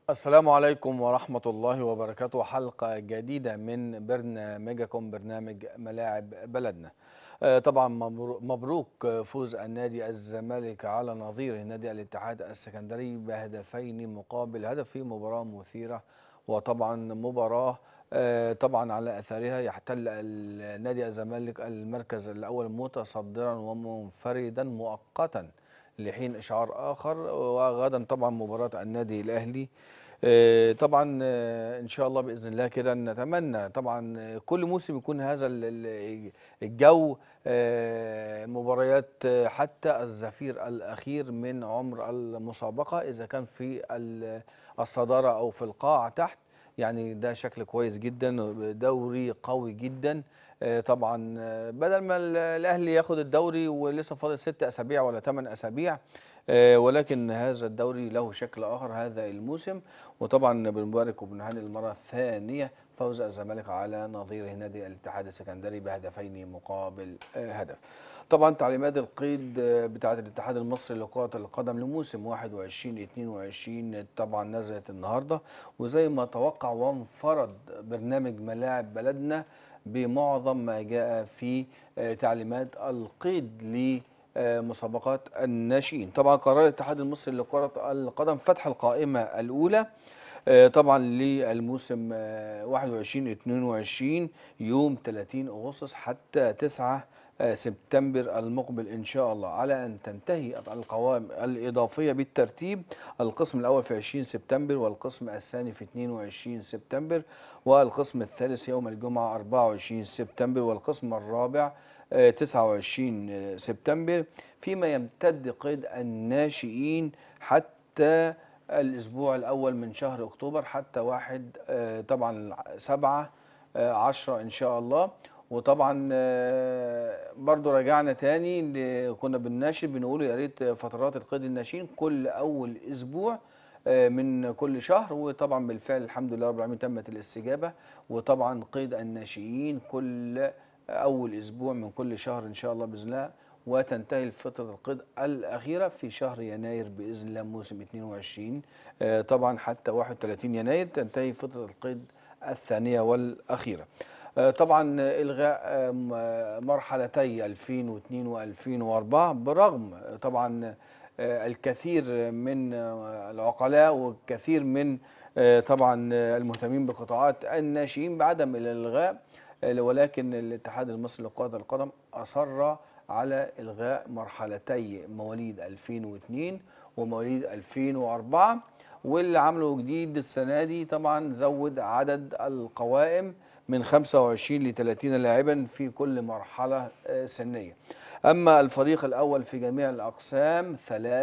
السلام عليكم ورحمة الله وبركاته. حلقة جديدة من برنامجكم برنامج ملاعب بلدنا. طبعا مبروك فوز النادي الزمالك على نظيره نادي الاتحاد السكندري بهدفين مقابل هدف في مباراة مثيرة، وطبعا مباراة طبعا على اثرها يحتل نادي الزمالك المركز الاول متصدرا ومنفردا مؤقتا لحين اشعار اخر. وغدا طبعا مباراة النادي الاهلي. طبعا ان شاء الله باذن الله كده نتمنى طبعا كل موسم يكون هذا الجو، مباريات حتى الزفير الاخير من عمر المسابقه، اذا كان في الصداره او في القاع تحت. يعني ده شكل كويس جدا، دوري قوي جدا. طبعا بدل ما الاهلي ياخد الدوري ولسه فاضل 6 اسابيع ولا 8 اسابيع، ولكن هذا الدوري له شكل اخر هذا الموسم. وطبعا بنبارك وبنهنئ المره الثانيه فوز الزمالك على نظيره نادي الاتحاد السكندري بهدفين مقابل هدف. طبعا تعليمات القيد بتاعه الاتحاد المصري لكرة القدم لموسم 21-22 طبعا نزلت النهارده، وزي ما توقع وانفرد برنامج ملاعب بلدنا بمعظم ما جاء في تعليمات القيد مسابقات الناشئين. طبعا قرر الاتحاد المصري لكرة القدم فتح القائمة الأولى طبعا للموسم 21-22 يوم 30 أغسطس حتى 9 سبتمبر المقبل إن شاء الله، على أن تنتهي القوائم الإضافية بالترتيب: القسم الأول في 20 سبتمبر، والقسم الثاني في 22 سبتمبر، والقسم الثالث يوم الجمعة 24 سبتمبر، والقسم الرابع 29 سبتمبر، فيما يمتد قيد الناشئين حتى الأسبوع الأول من شهر أكتوبر حتى 1 طبعا 7/10 إن شاء الله. وطبعا برضو رجعنا تاني كنا بنناشد بنقول يا ريت فترات القيد الناشئين كل أول أسبوع من كل شهر، وطبعا بالفعل الحمد لله رب العالمين تمت الاستجابة. وطبعا قيد الناشئين كل أول أسبوع من كل شهر إن شاء الله بإذن الله، وتنتهي فترة القيد الأخيرة في شهر يناير بإذن الله موسم 22. طبعا حتى 31 يناير تنتهي فترة القيد الثانية والأخيرة. طبعا إلغاء مرحلتي 2002 و2004 برغم طبعا الكثير من العقلاء والكثير من طبعا المهتمين بقطاعات الناشئين بعدم الإلغاء، ولكن الاتحاد المصري لكرة القدم أصر على إلغاء مرحلتي مواليد 2002 ومواليد 2004. واللي عمله جديد السنة دي طبعا زود عدد القوائم من 25 ل 30 لاعبا في كل مرحلة سنية. أما الفريق الأول في جميع الأقسام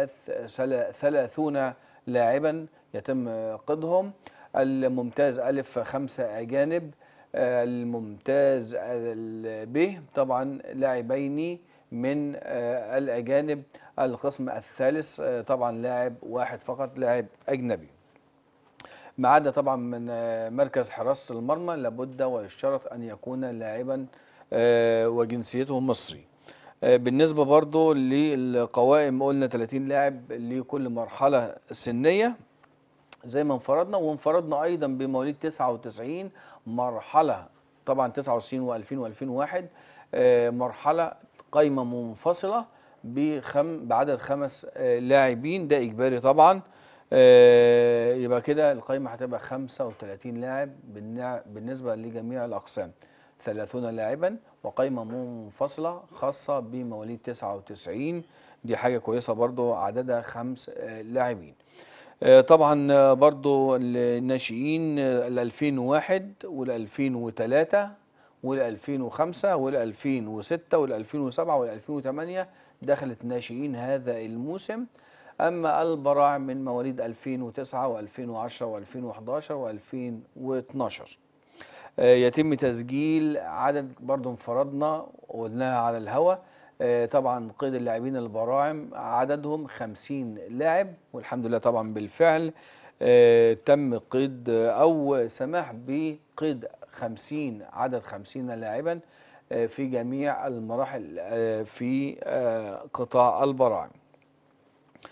30 لاعبا يتم قيدهم. الممتاز ألف 5 أجانب، الممتاز ب طبعا لاعبين من الأجانب. القسم الثالث طبعا لاعب واحد فقط لاعب أجنبي، ما عدا طبعا من مركز حراسة المرمى لابد ويشترط أن يكون لاعبا وجنسيته مصري. بالنسبة برضو للقوائم قلنا 30 لاعب لكل مرحلة سنية زي ما وانفردنا أيضا بمواليد 99 مرحلة، طبعا 99 و2000 و2001 مرحلة قايمة منفصلة بعدد 5 لاعبين، ده إجباري طبعا. يبقى كده القايمة هتبقى 35 لاعب بالنسبة لجميع الأقسام، 30 لاعبا وقايمة منفصلة خاصة بمواليد 99. دي حاجة كويسة برضو، عددها 5 لاعبين. طبعا برضو الناشئين ال 2001 وال 2003 وال 2005 وال 2006 وال 2007 وال 2008 دخلت ناشئين هذا الموسم. أما البراعم من مواليد 2009 و2010 و2011 و2012 يتم تسجيل عدد، برضو انفردنا وقلناها على الهواء. طبعا قيد اللاعبين البراعم عددهم 50 لاعب، والحمد لله طبعا بالفعل تم قيد أو سماح بقيد عدد 50 لاعبا في جميع المراحل في قطاع البراعم.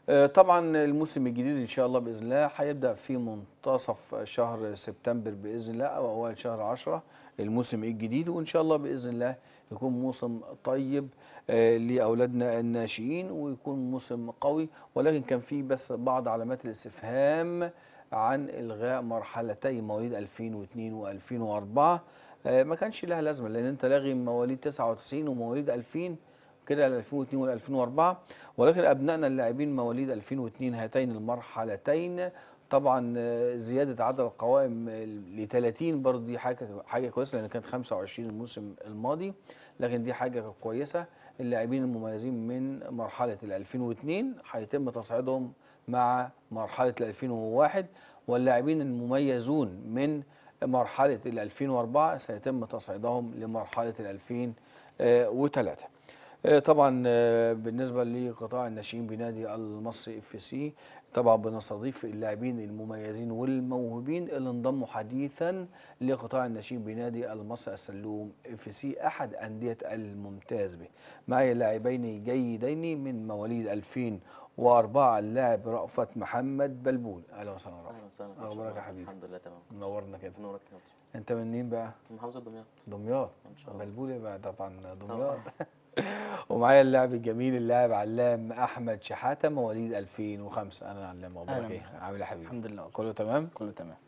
طبعا الموسم الجديد ان شاء الله باذن الله هيبدا في منتصف شهر سبتمبر باذن الله او اوائل شهر 10 الموسم الجديد، وان شاء الله باذن الله يكون موسم طيب لاولادنا الناشئين ويكون موسم قوي. ولكن كان في بس بعض علامات الاستفهام عن الغاء مرحلتي مواليد 2002 و2004. ما كانش لها لازمه لان انت لاغي مواليد 99 ومواليد 2000 كده ل 2002 وال 2004. ولكن ابنائنا اللاعبين مواليد 2002 هاتين المرحلتين طبعا زياده عدد القوائم ل 30 برضه دي حاجه كويسه لان كانت 25 الموسم الماضي، لكن دي حاجه كويسه. اللاعبين المميزين من مرحله ال 2002 هيتم تصعيدهم مع مرحله ال 2001، واللاعبين المميزون من مرحله ال 2004 سيتم تصعيدهم لمرحله ال 2003. طبعا بالنسبه لقطاع الناشئين بنادي المصري اف سي طبعا بنستضيف اللاعبين المميزين والموهوبين اللي انضموا حديثا لقطاع الناشئين بنادي المصري السلوم اف سي احد انديه الممتاز به. معي لاعبين جيدين من مواليد 2004 اللاعب رأفت محمد بلبول. اهلا وسهلا رأفت. اهلا وسهلا. اخبارك يا حبيبي؟ الحمد لله تمام. منورنا كده. نورك يا انت من مين بقى؟ من محافظه دمياط. دمياط ان شاء الله. بلبول بقى طبعا دمياط. ومعايا اللاعب الجميل اللاعب علام احمد شحاته مواليد 2005. انا علام، اخبارك ايه؟ عامل ايه يا حبيبي؟ الحمد لله كله تمام؟ كله تمام.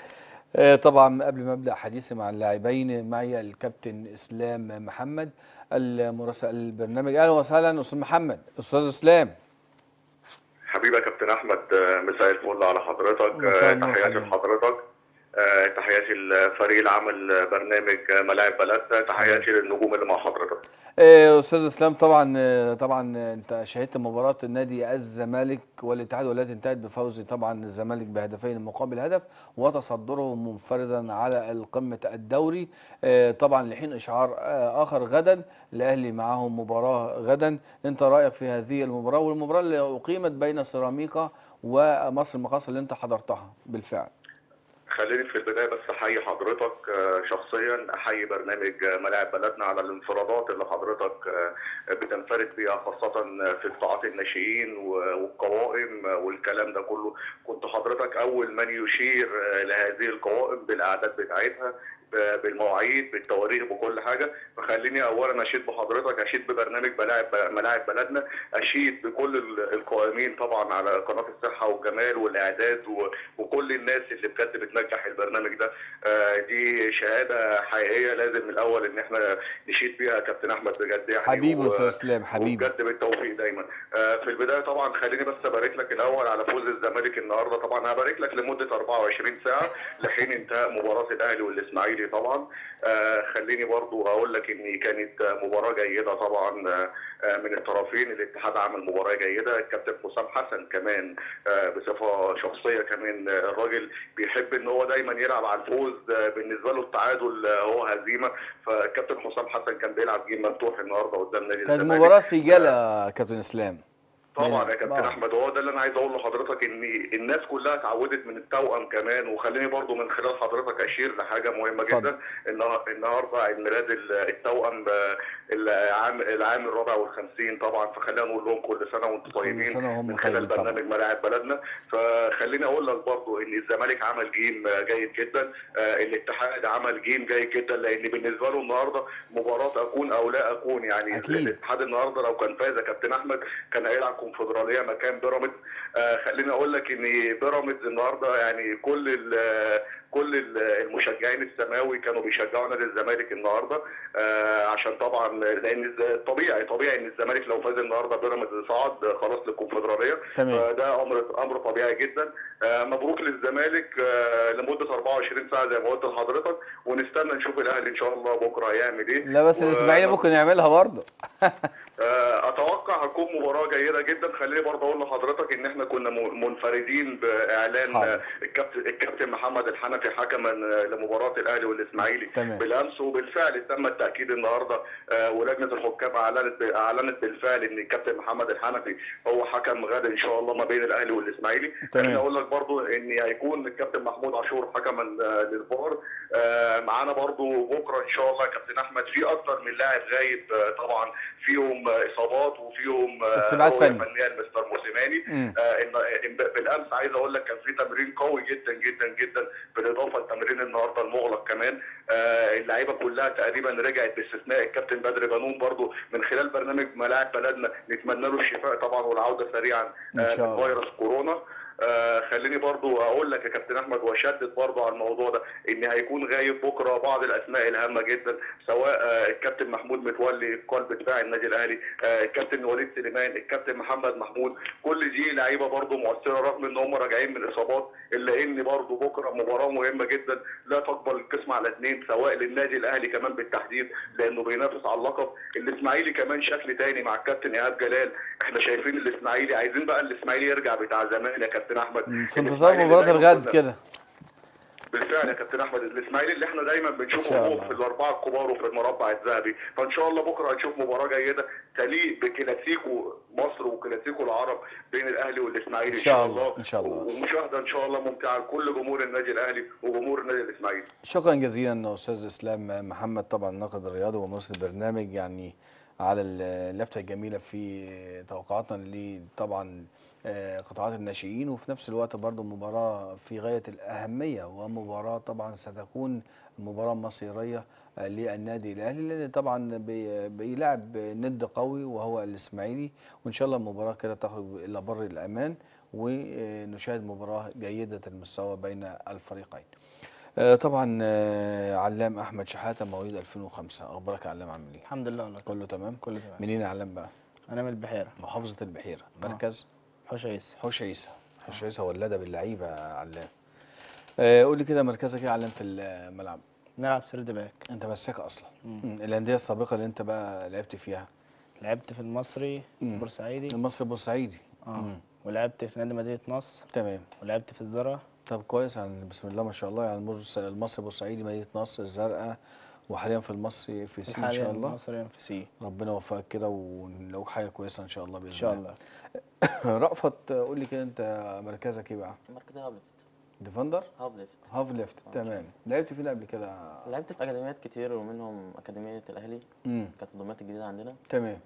طبعا قبل ما ابدا حديثي مع اللاعبين معي الكابتن اسلام محمد المراسل البرنامج. اهلا وسهلا استاذ محمد. استاذ اسلام حبيبي يا كابتن احمد، مساء الفل على حضرتك. تحياتي لحضرتك، تحياتي لفريق العمل برنامج ملاعب بلدنا، تحياتي للنجوم اللي مع حضرتك. استاذ اسلام طبعا انت شاهدت مباراه نادي الزمالك والاتحاد والتي انتهت بفوز طبعا الزمالك بهدفين مقابل هدف وتصدره منفردا على القمه الدوري. طبعا لحين اشعار اخر غدا الاهلي معاهم مباراه غدا. انت رايك في هذه المباراه والمباراه اللي اقيمت بين سيراميكا ومصر المقاصه اللي انت حضرتها بالفعل؟ خليني في البدايه بس احيي حضرتك شخصيا، احيي برنامج ملاعب بلدنا على الانفرادات اللي حضرتك بتنفرد بيها خاصه في قطاعات الناشئين والقوائم والكلام ده كله. كنت حضرتك اول من يشير لهذه القوائم بالاعداد بتاعتها بالمواعيد بالتواريخ بكل حاجه. فخليني اولا اشيد بحضرتك، اشيد ببرنامج ملاعب بلدنا، اشيد بكل القائمين طبعا على قناه الصحه والجمال والاعداد وكل الناس اللي بجد بتنجح البرنامج ده. دي شهاده حقيقيه لازم من الاول ان احنا نشيد بيها يا كابتن احمد بجد يعني. حبيبي استاذ اسلام حبيبي. وبجد بالتوفيق دايما. في البدايه طبعا خليني بس ابارك لك الاول على فوز الزمالك النهارده. طبعا هبارك لك لمده 24 ساعه لحين انتهاء مباراه الاهلي والاسماعيلي. طبعا خليني برضو اقول لك ان كانت مباراه جيده طبعا من الطرفين. الاتحاد عمل مباراه جيده، الكابتن حسام حسن كمان بصفه شخصيه كمان الراجل بيحب ان هو دايما يلعب على الفوز، بالنسبه له التعادل هو هزيمه. فالكابتن حسام حسن كان بيلعب جيم مفتوح النهارده قدام نادي الزمالك. كانت مباراه سجاله يا كابتن اسلام. طبعا يا كابتن احمد، هو ده اللي انا عايز اقول لحضرتك، ان الناس كلها اتعودت من التوأم كمان. وخليني برضو من خلال حضرتك اشير لحاجه مهمه جدا. النهارده عيد ميلاد التوأم العام الرابع والخمسين طبعا. فخلينا نقول لهم كل سنه وانتم طيبين من خلال برنامج ملاعب بلدنا. فخليني اقول لك برضو ان الزمالك عمل جيم جيد جدا، الاتحاد عمل جيم جيد جدا، لان بالنسبه له النهارده مباراه اكون او لا اكون يعني. الاتحاد النهارده لو كان فاز يا كابتن احمد كان هيلعب كونفدراليه مكان بيراميدز. خليني اقول لك ان بيراميدز النهارده يعني كل المشجعين السماوي كانوا بيشجعوا نادي الزمالك النهارده، عشان طبعا لان طبيعي ان الزمالك لو فاز النهارده بيراميدز صعد خلاص للكونفدراليه. فده امر طبيعي جدا. مبروك للزمالك لمده 24 ساعه زي ما قلت لحضرتك، ونستنى نشوف الاهلي ان شاء الله بكره هيعمل ايه. لا بس الاسماعيلي ممكن يعملها برضه. اتوقع هتكون مباراه جيده جدا. خليني برضه اقول لحضرتك ان احنا كنا منفردين باعلان حاضر. الكابتن محمد الحنفي حكما لمباراه الاهلي والاسماعيلي تمام. بالامس، وبالفعل تم التاكيد النهارده، ولجنه الحكام اعلنت بالفعل ان الكابتن محمد الحنفي هو حكم غدا ان شاء الله ما بين الاهلي والاسماعيلي. خليني اقول لك برضو ان هيكون الكابتن محمود عاشور حكما للفار. معانا برضو بكره ان شاء الله يا كابتن احمد في اكثر من لاعب غايب، طبعا فيهم اصابات وفيهم استبعاد فني فنيه لمستر موسيماني. بالامس عايز اقول لك كان في تمرين قوي جدا جدا جدا، بالاضافه لتمرين النهارده المغلق كمان. اللعيبه كلها تقريبا رجعت باستثناء الكابتن بدر بنون برضو من خلال برنامج ملاعب بلدنا، نتمنى له الشفاء طبعا والعوده سريعا من فيروس كورونا. خليني برضو اقول لك يا كابتن احمد واشدد برضو على الموضوع ده ان هيكون غايب بكره بعض الاسماء الهامه جدا، سواء الكابتن محمود متولي قلب دفاع النادي الاهلي، الكابتن وليد سليمان، الكابتن محمد محمود. كل دي لعيبه برضو مؤثره رغم ان هم راجعين من اصابات، الا ان برضو بكره مباراه مهمه جدا لا تقبل القسم على اثنين، سواء للنادي الاهلي كمان بالتحديد لانه بينافس على اللقب، الاسماعيلي كمان شكل تاني مع الكابتن ايهاب جلال. احنا شايفين الاسماعيلي عايزين بقى الاسماعيلي يرجع بتاع زمان يا كابتن احمد، في انتظار مباراه الغد كده. بالفعل يا كابتن احمد الاسماعيلي اللي احنا دايما بنشوفه فوق في الاربعه الكبار وفي المربع الذهبي، فان شاء الله بكره هنشوف مباراه جيده تليق بكلاسيكو مصر وكلاسيكو العرب بين الاهلي والاسماعيلي ان شاء الله. ان شاء الله ومشاهده ان شاء الله ممتعه لكل جمهور النادي الاهلي وجمهور النادي الاسماعيلي. شكرا جزيلا استاذ اسلام محمد، طبعا ناقد الرياضي ومراسل البرنامج، يعني على اللفته الجميله في توقعاتنا طبعا قطاعات الناشئين، وفي نفس الوقت برضو مباراة في غاية الأهمية، ومباراة طبعا ستكون مباراة مصيرية للنادي الأهلي، لأن طبعا بيلعب ند قوي وهو الإسماعيلي، وإن شاء الله المباراة كده تخرج إلى بر الأمان ونشاهد مباراة جيدة المستوى بين الفريقين. طبعا علام أحمد شحاتة مواليد 2005، أخبارك يا علام عامل إيه؟ الحمد لله والله كله تمام؟ كله تمام. منين يا علام بقى؟ أنا من البحيرة، محافظة البحيرة، مركز حوش عيسى. حوش عيسى. حوش عيسى ولادة باللعيبة يا علام. قول لي كده مركزك ايه يا علام في الملعب؟ نلعب سرد باك. انت مساك اصلا. الانديه السابقه اللي انت بقى لعبت فيها؟ لعبت في المصري بورسعيدي. المصري بورسعيدي. ولعبت في نادي مدينة نصر. تمام. ولعبت في الزرقاء. طب كويس، يعني بسم الله ما شاء الله، يعني المصري بورسعيدي، مدينة نصر، الزرقاء، وحاليا في المصري في سي ان شاء الله. المصري في سي. ربنا يوفقك كده ولو حاجه كويسه ان شاء الله باذن الله. ان شاء الله. رأفت قول لي كده انت مركزك ايه بقى؟ مركزي هاف ليفت. ديفندر؟ هاف ليفت. تمام. لعبت فين قبل كده؟ لعبت في اكاديميات كتير ومنهم اكاديميه الاهلي. كانت الضمات الجديده عندنا. تمام.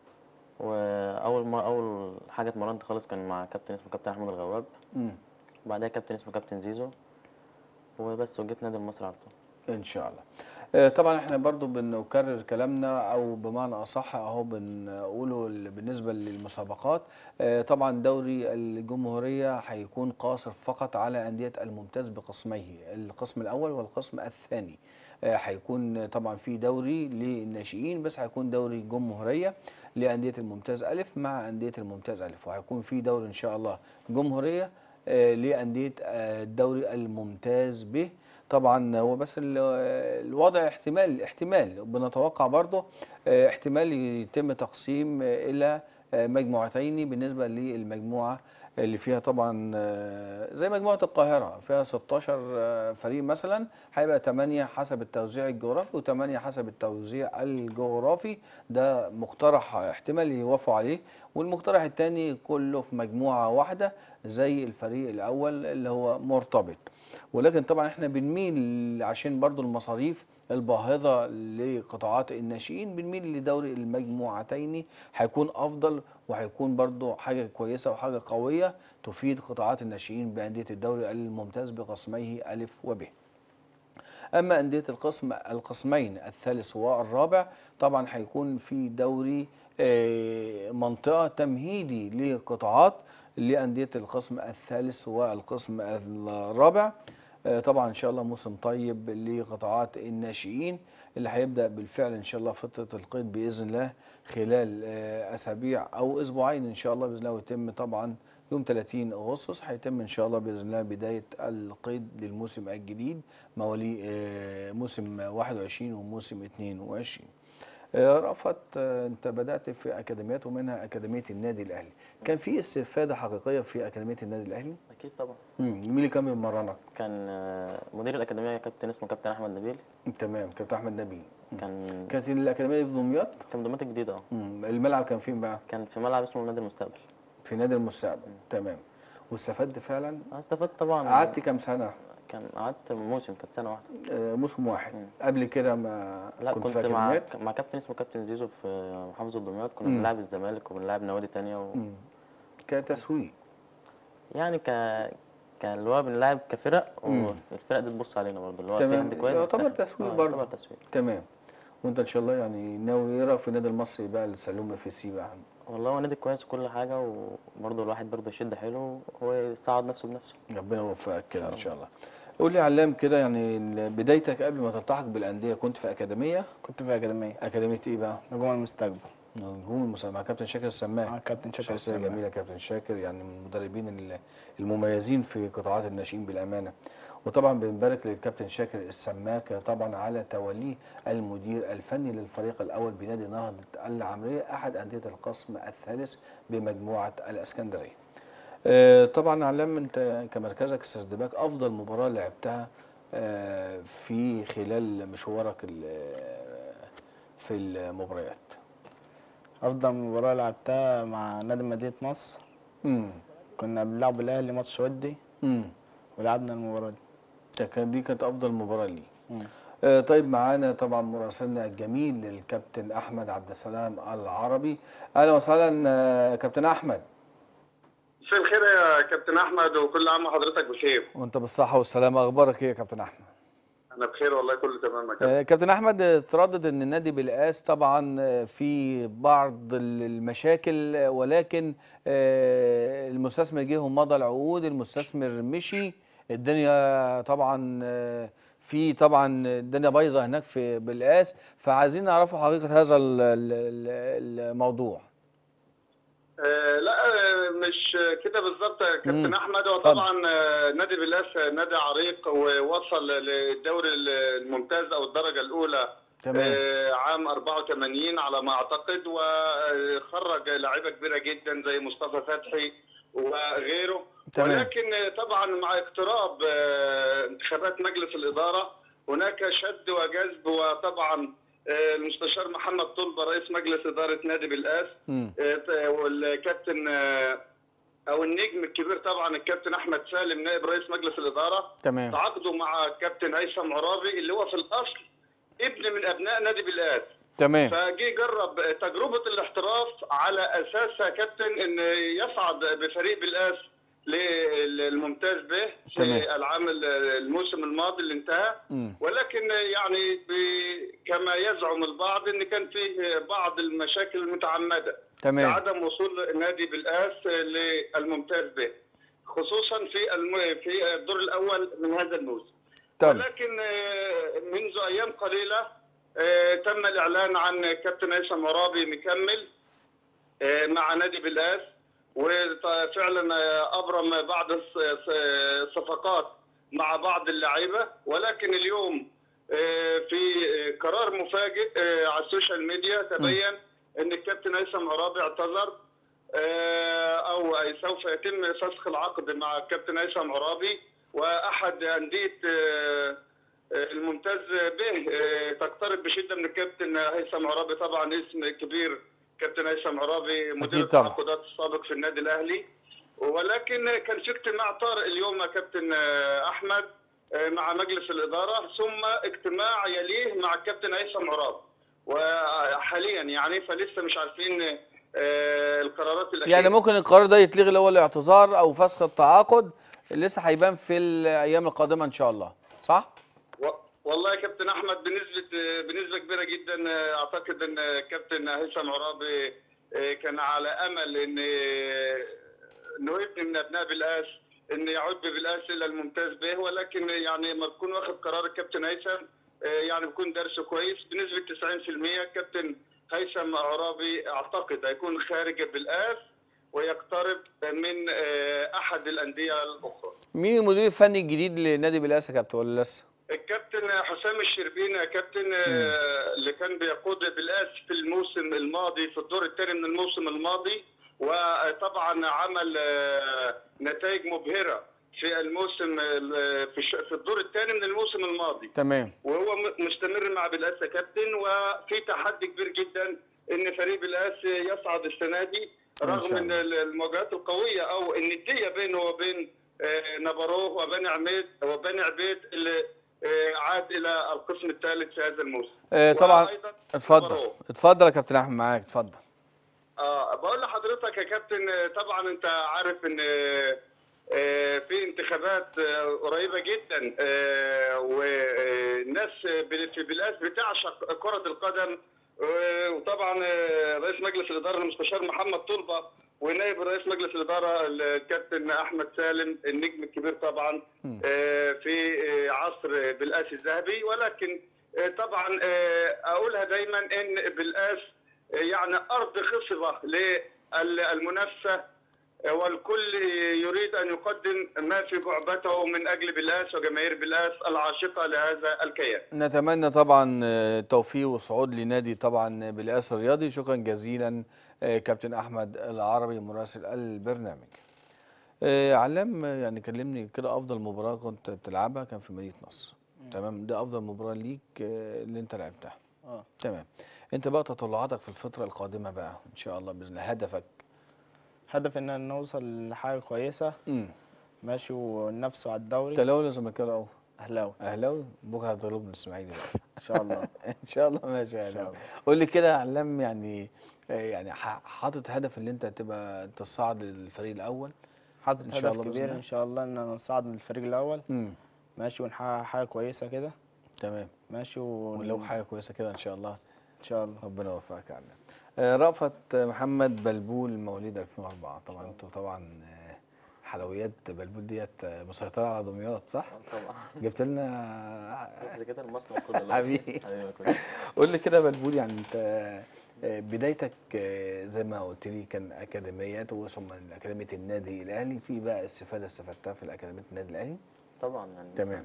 اول حاجه اتمرنت خالص كان مع كابتن اسمه كابتن احمد الغواب. وبعدها كابتن اسمه كابتن زيزو، وبس وجيت نادي المصري على طول. ان شاء الله. طبعا احنا برضو بنكرر كلامنا، او بمعنى اصح اهو بنقوله بالنسبه للمسابقات. طبعا دوري الجمهوريه هيكون قاصر فقط على انديه الممتاز بقسميه، القسم الاول والقسم الثاني. هيكون طبعا في دوري للناشئين، بس هيكون دوري جمهوريه لانديه الممتاز الف مع انديه الممتاز الف، وهيكون في دوري ان شاء الله جمهوريه لانديه الدوري الممتاز ب. طبعا هو بس الوضع احتمال بنتوقع برضه احتمال يتم تقسيم الى مجموعتين بالنسبه للمجموعه اللي فيها طبعا زي مجموعه القاهره فيها 16 فريق مثلا، هيبقى 8 حسب التوزيع الجغرافي و8 حسب التوزيع الجغرافي. ده مقترح احتمال يوافقوا عليه، والمقترح الثاني كله في مجموعه واحده زي الفريق الاول اللي هو مرتبط. ولكن طبعا احنا بنميل عشان برضو المصاريف الباهظة لقطاعات الناشئين، بنميل لدوري المجموعتين، هيكون افضل وهيكون برضو حاجة كويسة وحاجة قوية تفيد قطاعات الناشئين بأندية الدوري الممتاز بقسميه ألف وب. أما أندية القسمين الثالث والرابع طبعا هيكون في دوري منطقة تمهيدي لقطاعات لأندية القسم الثالث والقسم الرابع. طبعا ان شاء الله موسم طيب لقطاعات الناشئين اللي هيبدا بالفعل ان شاء الله فتره القيد باذن الله خلال اسابيع او اسبوعين ان شاء الله باذن الله، ويتم طبعا يوم 30 اغسطس هيتم ان شاء الله باذن الله بدايه القيد للموسم الجديد مواليد موسم 21 وموسم 22. رأفت، انت بدأت في اكاديميات ومنها اكاديمية النادي الاهلي، كان في استفادة حقيقية في اكاديمية النادي الاهلي؟ اكيد طبعا. مين اللي كان بيمرنك؟ كان مدير الاكاديميه كابتن اسمه كابتن احمد نبيل. تمام، كابتن احمد نبيل. كانت الاكاديمية دي في دمياط؟ كان دمياط الجديده. الملعب كان فين بقى؟ كان في ملعب اسمه نادي المستقبل. في نادي المستقبل. تمام. واستفدت فعلا؟ انا استفدت طبعا. قعدت كام سنة؟ قعدت موسم، كانت سنه واحده. موسم واحد. قبل كده ما لا، كنت كنت في مع اكاديميات؟ كابتن اسمه كابتن زيزو في محافظه دمياط. كنا بنلعب الزمالك وبنلعب نوادي تانية كتسويق يعني اللي هو بنلعب كفرق، والفرق دي تبص علينا برضه، اللي هو في حد كويس يعتبر تسويق برضه. يعتبر تسويق. تمام. وانت ان شاء الله يعني ناوي ايه رايك في النادي المصري بقى السلوم في سي بقى؟ والله هو نادي كويس وكل حاجه، وبرضه الواحد برضه يشد حيله وهو يساعد نفسه بنفسه. ربنا يوفقك كده ان شاء الله. قول لي يا علام كده، يعني بدايتك قبل ما تلتحق بالانديه كنت في اكاديميه؟ كنت في اكاديميه ايه بقى؟ نجوم المستقبل. نجوم المستقبل مع كابتن شاكر السماك. مع كابتن شاكر شخصيه السماك. جميله كابتن شاكر، يعني من المدربين المميزين في قطاعات الناشئين بالامانه. وطبعا بنبارك للكابتن شاكر السماك طبعا على توليه المدير الفني للفريق الاول بنادي نهضه العمريه، احد انديه القسم الثالث بمجموعه الاسكندريه. طبعا علام، انت كمركزك السردباك، افضل مباراه لعبتها في خلال مشوارك في المباريات؟ افضل مباراه لعبتها مع نادي مدينه نصر. كنا بنلعب الاهلي ماتش ودي. ولعبنا المباراه دي. دي كانت افضل مباراه لي. طيب، معانا طبعا مراسلنا الجميل الكابتن احمد عبد السلام العربي. اهلا وسهلا كابتن احمد. مساء الخير يا كابتن احمد، وكل عام وحضرتك بخير. وانت بالصحه والسلامه. اخبارك ايه يا كابتن احمد؟ انا بخير والله، كله تمام يا كابتن. كابتن احمد، تردد ان النادي بالقاس طبعا في بعض المشاكل، ولكن المستثمر جه ومضى العقود، المستثمر مشي، الدنيا طبعا الدنيا بايظه هناك في بالقاس، فعايزين نعرفوا حقيقه هذا الموضوع. لا، مش كده بالظبط يا كابتن احمد. هو طبعا نادي بالقاس نادي عريق، ووصل للدوري الممتاز او الدرجه الاولى. تمام. عام 84 على ما اعتقد، وخرج لاعيبه كبيره جدا زي مصطفى فتحي وغيره. تمام. ولكن طبعا مع اقتراب انتخابات مجلس الاداره هناك شد وجذب، وطبعا المستشار محمد طلبه رئيس مجلس اداره نادي بالقاس، والكابتن او النجم الكبير طبعا الكابتن احمد سالم نائب رئيس مجلس الاداره. تمام. تعاقدوا مع الكابتن هيثم عرابي اللي هو في الاصل ابن من ابناء نادي بالقاس. تمام. فجي جرب تجربه الاحتراف على اساسها كابتن ان يصعد بفريق بالقاس للممتاز به في العام الموسم الماضي اللي انتهى. ولكن يعني كما يزعم البعض ان كان فيه بعض المشاكل المتعمده لعدم وصول نادي بالقاس للممتاز به، خصوصا في الدور الاول من هذا الموسم. ولكن منذ ايام قليله تم الاعلان عن كابتن هيثم عرابي مكمل مع نادي بالقاس، وفعلا ابرم بعض الصفقات مع بعض اللعيبه. ولكن اليوم في قرار مفاجئ على السوشيال ميديا تبين ان الكابتن هيثم عرابي اعتذر، او سوف يتم فسخ العقد مع الكابتن هيثم عرابي، واحد انديه الممتاز به تقترب بشده من الكابتن هيثم عرابي. طبعا اسم كبير كابتن هيثم عرابي مدير التعاقدات السابق في النادي الاهلي. ولكن كان في اجتماع طارئ اليوم يا كابتن احمد مع مجلس الاداره، ثم اجتماع يليه مع الكابتن هيثم عرابي، وحاليا يعني فلسه مش عارفين القرارات الاخيره. يعني ممكن القرار ده يتلغي اللي هو الاعتذار او فسخ التعاقد، لسه هيبان في الايام القادمه ان شاء الله، صح؟ والله يا كابتن احمد بنسبه كبيره جدا اعتقد ان كابتن هيثم عرابي كان على امل انه ابن من ابناء بالقاس ان يعود بالقاس الى الممتاز به. ولكن يعني لما تكون واخد قرار الكابتن هيثم يعني بيكون درسه كويس بنسبه 90%. الكابتن هيثم عرابي اعتقد هيكون خارج بالقاس ويقترب من احد الانديه الاخرى. مين المدير الفني الجديد لنادي بالقاس يا كابتن ولا لسه؟ الكابتن كابتن حسام الشربيني يا كابتن، اللي كان بيقود بالآس في الموسم الماضي في الدور الثاني من الموسم الماضي، وطبعا عمل نتائج مبهرة في الموسم في الدور الثاني من الموسم الماضي. تمام. وهو مستمر مع بالآس يا كابتن، وفي تحدي كبير جدا ان فريق بالآس يصعد السنة دي رغم ان المواجهات القوية او الندية بينه وبين نبروه وبني عبيد اللي عاد الى القسم الثالث في هذا الموسم. طبعا اتفضل يا كابتن احمد، معاك اتفضل. بقول لحضرتك يا كابتن، طبعا انت عارف ان في انتخابات قريبه جدا، والناس في بالآس بتعشق كره القدم، وطبعا رئيس مجلس الاداره المستشار محمد طلبه ونائب رئيس مجلس الاداره الكابتن احمد سالم النجم الكبير طبعا في عصر بالآس الذهبي. ولكن طبعا اقولها دايما ان بالآس يعني ارض خصبه للمنافسه، والكل يريد ان يقدم ما في جعبته من اجل بالآس وجماهير بالآس العاشقه لهذا الكيان. نتمنى طبعا التوفيق والصعود لنادي طبعا بالآس الرياضي. شكرا جزيلا كابتن احمد العربي مراسل البرنامج. علام، يعني كلمني كده، افضل مباراه كنت بتلعبها كان في مدينه نصر. تمام، ده افضل مباراه ليك اللي انت لعبتها. تمام. انت بقى تطلعاتك في الفتره القادمه بقى ان شاء الله باذن الله، هدف ان نوصل لحاجه كويسه. ماشي، وننافسوا على الدوري. انت الاول ولا زملكاوي الاول؟ اهلاوي. اهلاوي. بكره هتغلبنا الاسماعيلي بقى ان شاء الله. ان شاء الله. ماشي يا اهلاوي. قول لي كده يا علام، يعني حاطط هدف اللي انت تبقى تصعد للفريق الاول؟ حاطط هدف كبير ان شاء الله ان نصعد للفريق الاول. ماشي، ونحقق حاجه كويسه كده. تمام. ماشي، ولو حاجه كويسه كده ان شاء الله. ان شاء الله. ربنا يوفقك يا علام. رأفت محمد بلبول مواليد 2004. طبعا انتوا طبعا حلويات بلبول ديت مسيطره على دمياط، صح؟ طبعا. جبت لنا بس كده المصنع كله. حبيبي. قول لي كده بلبول، يعني انت بدايتك زي ما قلت لي كان اكاديميات وثم اكاديميه النادي الاهلي، في بقى استفاده استفدتها في الاكاديميه النادي الاهلي؟ طبعا يعني. تمام.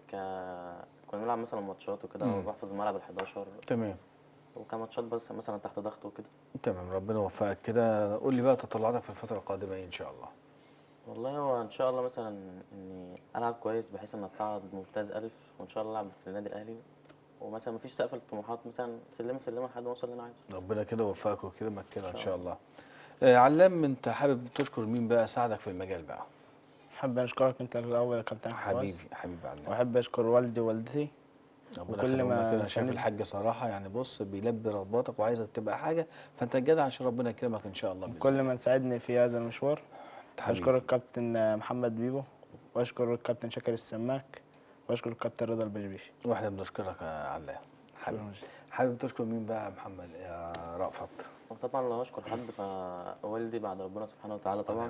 كنا بنلعب مثلا ماتشات وكده وبحفظ الملعب ال11. تمام. وكماتشات بس مثلا تحت ضغط وكده. تمام، ربنا يوفقك كده. قول لي بقى تطلعاتك في الفتره القادمه ايه ان شاء الله؟ والله هو ان شاء الله مثلا اني العب كويس بحيث ان اتصعد ممتاز الف، وان شاء الله العب في النادي الاهلي، ومثلا مفيش سقف الطموحات، مثلا سلمه سلمه لحد ما اوصل اللي انا عايزه. ربنا كده يوفقك ويكرمك كده ان شاء الله. علام، انت حابب تشكر مين بقى ساعدك في المجال بقى؟ حابب اشكرك انت الاول يا كابتن حبيبي علام. واحب اشكر والدي ووالدتي. ربنا يخليهم لك كده. شايف الحاج صراحه يعني بص بيلبي رغباتك وعايزك تبقى حاجه، فانت جدع عشان ربنا يكرمك ان شاء الله باذن كل من ساعدني في هذا المشوار. اشكر الكابتن محمد بيبو، واشكر الكابتن شاكر السماك، واشكر الكابتن رضا البشبيشي. واحنا بنشكرك يا علام. حابب تشكر مين بقى يا محمد يا رأفت؟ وطبعا لو اشكر حد فوالدي بعد ربنا سبحانه وتعالى طبعا.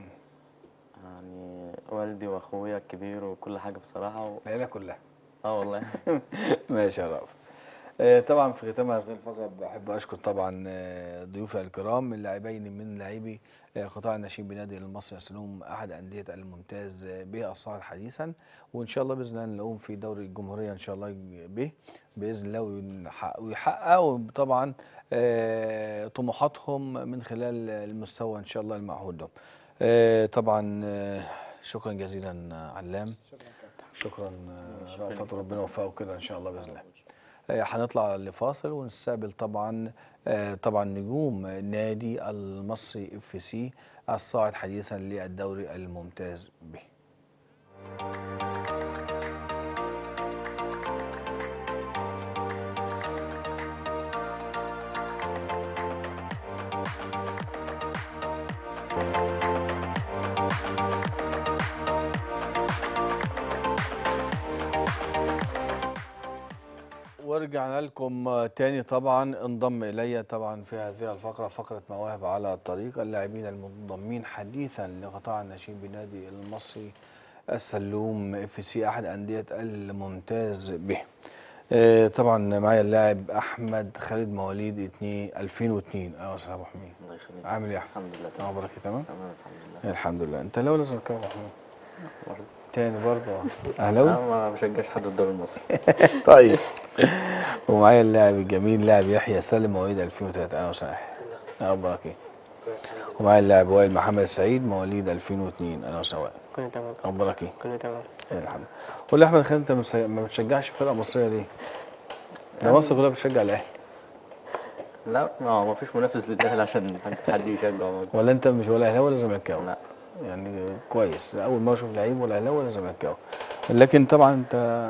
يعني والدي واخويا الكبير وكل حاجه بصراحه العيله كلها. والله. ماشي يا رأفت. طبعا في ختام هذه الفقره بحب اشكر طبعا ضيوفي الكرام اللاعبين من لاعبي قطاع الناشئين بنادي المصري السلوم احد انديه الممتاز به الصاعد حديثا، وان شاء الله باذن الله نلاقيهم في دوري الجمهوريه ان شاء الله به باذن الله ويحققوا طبعا طموحاتهم من خلال المستوى ان شاء الله المعهود لهم. طبعا شكرا جزيلا علام. شكرا رأفت، ربنا يوفقك كده ان شاء الله باذن الله. هنطلع لفاصل ونستقبل طبعا نجوم نادي المصري FC الصاعد حديثا للدوري الممتاز به. ورجعنا لكم تاني. طبعا انضم الي طبعا في هذه الفقره فقره مواهب على الطريق، اللاعبين المنضمين حديثا لقطاع الناشئين بنادي المصري السلوم FC احد انديه الممتاز به. طبعا معايا اللاعب احمد خالد مواليد 2002. اهلا وسهلا ابو حميد. الله يخليك. عامل ايه؟ الحمد لله تمام. اخبارك تمام؟ تمام الحمد لله. الحمد لله. انت الاول ولا زملكاوي يا ابو حميد؟ تاني برضه اهلاوي. انا ما بشجعش حد الدوري المصري. طيب. ومعايا اللاعب الجميل لاعب يحيى سالم مواليد 2003. انا وسامح. اخبارك ايه؟ ومعايا اللاعب وائل محمد سعيد مواليد 2002. انا وسواء. كله تمام. اخبارك ايه؟ كله تمام. الحمد لله. قول لي يا احمد خالد، انت ما بتشجعش فرقه مصريه ليه؟ ده مصر كلها بتشجع الاهلي. لا ما فيش منافس للاهلي عشان حد يشجعه. ولا انت مش ولا اهلاوي ولا زملكاوي؟ لا. يعني كويس، اول ما اشوف لعيب ولا اهلاوي ولا زملكاوي. لكن طبعا انت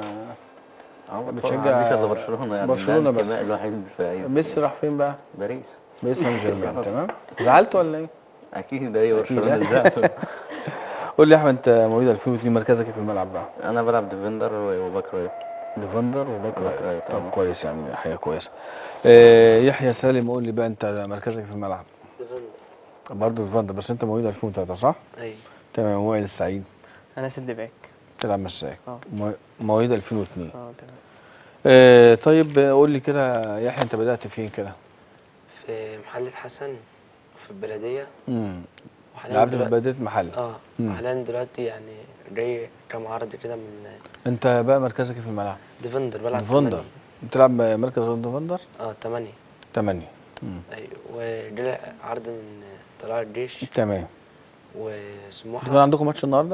بتشجع الا برشلونه، يعني برشلونه بس. الانتماء الوحيد في ميسي راح فين بقى؟ باريس. باريس سان جيرمان. تمام. زعلت ولا ايه؟ اكيد هي برشلونه زعل. قول لي يا احمد، انت مواليد 2002 مركزك ايه في الملعب بقى؟ انا بلعب ديفندر وباك رايت. ديفندر وباك رايت. طب طبعا. كويس، يعني حاجه كويسه. يحيى سالم، قول لي بقى انت مركزك في الملعب؟ ديفندر. برضه ديفندر، بس انت مواليد 2003 صح؟ ايوه. تمام. وائل السعيد انا سد باك. تلعب مساك. اه. مواليد 2002. تمام. طيب قول لي كده يحيى، انت بدأت فين كده؟ في محلة حسن في البلدية. وحاليا لعبت في دلوقتي بداية محل. حاليا دلوقتي يعني جاي كام عرض كده من انت بقى مركزك ايه في الملعب؟ ديفندر، بلعب ديفندر. بتلعب مركز ديفندر؟ 8. 8. ايوه. وجالي عرض من طلائع الجيش. تمام. وسموحة. كان عندكم ماتش النهارده؟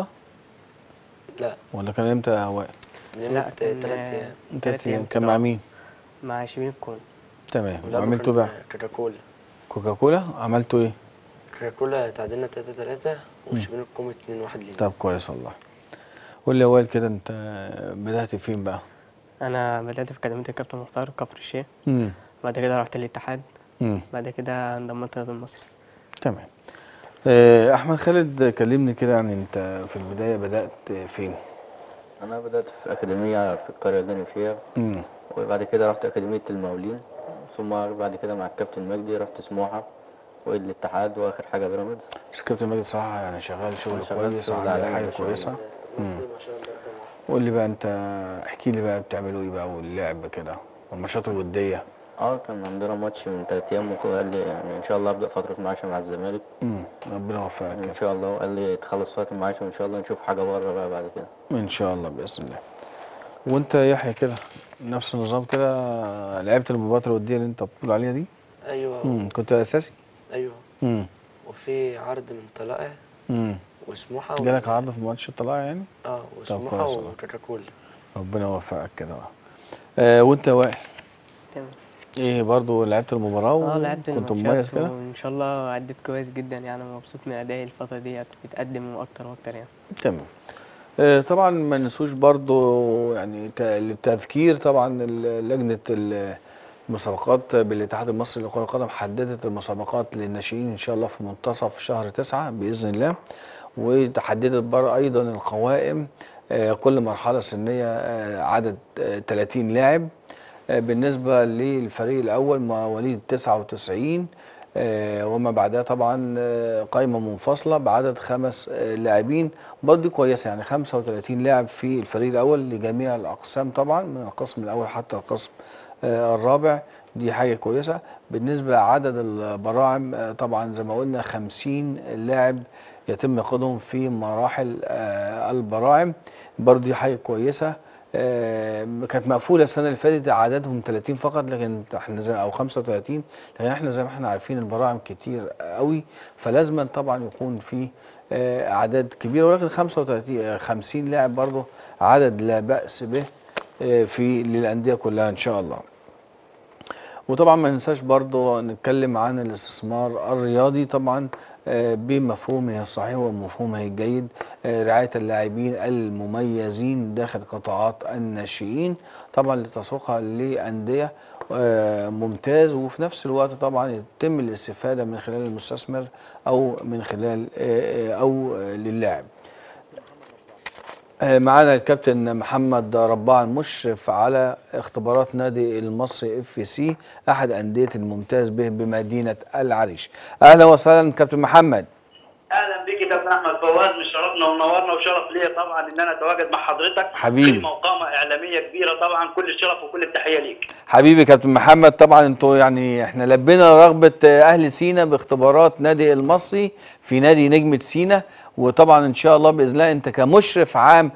لا. ولا كان امتى يا وائل؟ من لا، يوم كان 3 أيام. 3 أيام. كان مع مين؟ مع شبين الكون. تمام. ولعبه وعملتوا كان بقى؟ كوكاكولا. كوكاكولا. عملتوا ايه؟ كوكاكولا تعادلنا 3-3 وشبين الكوم 2-1 لينا. طب كويس والله. قول لي يا وائل كده، انت بدأت فين بقى؟ انا بدأت في أكاديمية الكابتن مختار كفر الشيخ. امم بعد كده رحت الاتحاد. بعد كده انضميت للنادي المصري. تمام. احمد خالد، كلمني كده، يعني انت في البدايه بدات فين؟ انا بدات في اكاديميه في القريه اللي انا فيها. وبعد كده رحت اكاديميه المقاولين، ثم بعد كده مع الكابتن مجدي رحت سموحه والاتحاد، واخر حاجه بيراميدز. الكابتن مجدي صراحه يعني شغال شغل كويس، شغل وعامل عالمي حاجه ما شاء كويسه. ما شاء الله. قول لي بقى انت، احكي لي بقى بتعملوا ايه بقى واللعب كده والماتشات الوديه. كان عندنا ماتش من 3 ايام وقال لي يعني ان شاء الله ابدا فتره معاشه مع الزمالك. ربنا يوفقك ان شاء الله. وقال لي تخلص فتره معاشه وان شاء الله نشوف حاجه بره بقى بعد كده ان شاء الله باذن الله. وانت يا يحيى كده نفس النظام كده؟ لعبت المباراه الوديه اللي انت بتقول عليها دي؟ ايوه. كنت اساسي؟ ايوه. وفي عرض من طلائع وسموحه. جالك عرض في ماتش الطلائع يعني؟ وسموحه وكوكاكولا. ربنا يوفقك كده. وانت يا وائل؟ تمام. ايه برضو لعبت المباراه لعبت كنت الماتشات مميز كده؟ وان شاء الله اديت كويس جدا، يعني مبسوط من ادائي الفتره دي، بتقدم اكتر واكتر يعني. تمام. طبعا ما ننسوش برضو يعني التذكير، طبعا لجنه المسابقات بالاتحاد المصري لكرة القدم حددت المسابقات للناشئين ان شاء الله في منتصف شهر 9 باذن الله، وتحددت ايضا القوائم. كل مرحله سنيه عدد 30 لاعب. بالنسبه للفريق الاول مواليد 99 وما بعدها طبعا قائمه منفصله بعدد 5 لاعبين، برضه كويسه، يعني 35 لاعب في الفريق الاول لجميع الاقسام، طبعا من القسم الاول حتى القسم الرابع. دي حاجه كويسه. بالنسبه لعدد البراعم طبعا زي ما قلنا 50 لاعب يتم قيدهم في مراحل البراعم، برضه دي حاجه كويسه. كانت مقفوله السنه اللي فاتت عددهم 30 فقط، لكن احنا زي او 35، لكن احنا زي ما احنا عارفين البراعم كتير قوي، فلازم طبعا يكون في اعداد كبيره، ولكن 50 لاعب برضه عدد لا باس به في للانديه كلها ان شاء الله. وطبعا ما ننساش برضه نتكلم عن الاستثمار الرياضي طبعا بمفهومه الصحيح ومفهومه الجيد، رعاية اللاعبين المميزين داخل قطاعات الناشئين طبعا لتسويقها لأندية ممتاز، وفي نفس الوقت طبعا يتم الاستفادة من خلال المستثمر أو من خلال أو للاعب. معانا الكابتن محمد رباع المشرف على اختبارات نادي المصري FC احد انديه الممتاز به بمدينه العريش. اهلا وسهلا كابتن محمد. اهلا بيك يا كابتن احمد فواز، مشرفنا ونورنا، وشرف ليا طبعا ان انا اتواجد مع حضرتك. حبيبي. كلمه وقامه اعلاميه كبيره طبعا، كل الشرف وكل التحيه ليك. حبيبي كابتن محمد، طبعا انتوا يعني احنا لبينا رغبه اهل سينا باختبارات نادي المصري في نادي نجمه سينا، وطبعا ان شاء الله باذن الله انت كمشرف عام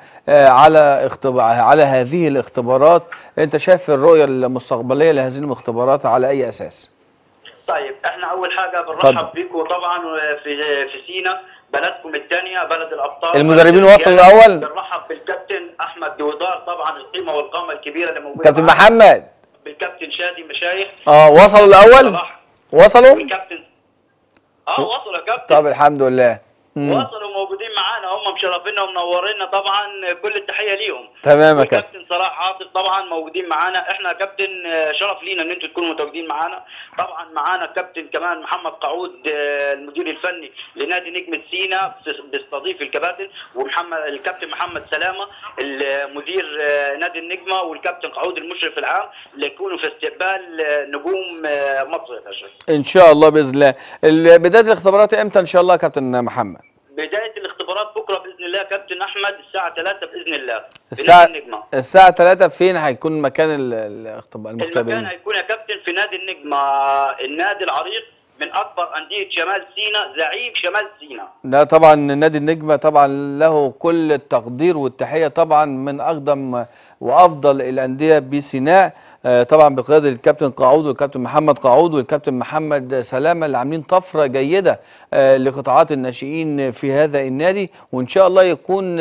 على هذه الاختبارات، انت شايف الرؤيه المستقبليه لهذه الاختبارات على اي اساس؟ طيب احنا اول حاجه بنرحب بيكم طبعا في سينا، بلدكم الثانيه، بلد الابطال. المدربين وصلوا الاول. بنرحب بالكابتن احمد دويدار طبعا، القيمه والقامه الكبيره اللي موجوده. كابتن محمد. بالكابتن شادي مشايخ. وصلوا الاول؟ وصلوا؟ والكابتن وصلوا يا كابتن. طب الحمد لله. وصلوا موجودين معانا، هم مشرفينا ومنورينا طبعا، كل التحيه ليهم. تمام يا كابتن. كابتن صلاح عاطف طبعا موجودين معانا، احنا كابتن شرف لينا ان انتم تكونوا متواجدين معانا. طبعا معانا كابتن كمان محمد قعود المدير الفني لنادي نجمة سينا بيستضيف الكباتن، ومحمد الكابتن محمد سلامه المدير نادي النجمه، والكابتن قعود المشرف العام، اللي يكونوا في استقبال نجوم مصر يا باشا. ان شاء الله باذن الله. بدايه الاختبارات امتى ان شاء الله يا كابتن محمد؟ بدايه الاختبارات بكره باذن الله يا كابتن احمد، الساعه 3 باذن الله. الساعه 3 فين هيكون مكان المختبرين؟ المكان هيكون يا كابتن في نادي النجمه، النادي العريق من اكبر انديه شمال سيناء، زعيم شمال سيناء. ده طبعا نادي النجمه طبعا له كل التقدير والتحيه، طبعا من اقدم وافضل الانديه بسيناء، طبعا بقياده الكابتن قعود والكابتن محمد قعود والكابتن محمد سلامه، اللي عاملين طفره جيده لقطاعات الناشئين في هذا النادي، وان شاء الله يكون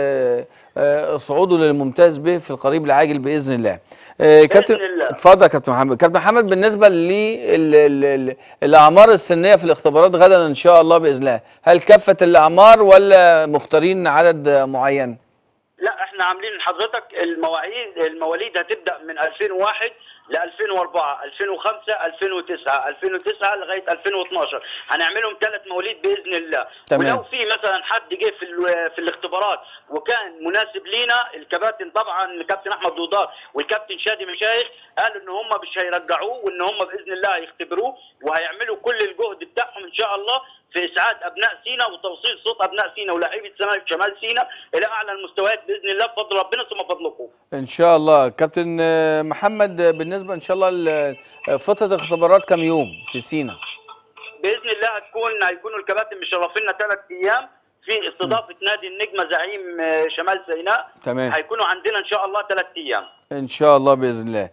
صعوده للممتاز به في القريب العاجل باذن الله. كابتن اتفضل يا كابتن محمد. كابتن محمد، بالنسبه للاعمار السنيه في الاختبارات غدا ان شاء الله باذن الله، هل كافه الاعمار ولا مختارين عدد معين؟ لا احنا عاملين حضرتك المواليد هتبدا من 2001 ل 2004 2005 2009 لغايه 2012، هنعملهم 3 مواليد باذن الله. تمام. ولو في مثلا حد جه في الاختبارات وكان مناسب لينا، الكباتن طبعا الكابتن احمد دويدار والكابتن شادي مشايخ قالوا ان هم مش هيرجعوه، وان هم باذن الله هيختبروه وهيعملوا كل الجهد بتاعهم ان شاء الله في اسعاد ابناء سينا وتوصيل صوت ابناء سينا ولاعيبه شمال سينا الى اعلى المستويات باذن الله بفضل ربنا ثم فضلكم. ان شاء الله. كابتن محمد، بالنسبه ان شاء الله فتره الاختبارات كم يوم في سينا؟ باذن الله هيكونوا الكباتن مشرفينا 3 ايام في استضافه نادي النجمه زعيم شمال سيناء. تمام. هيكونوا عندنا ان شاء الله 3 ايام. ان شاء الله باذن الله.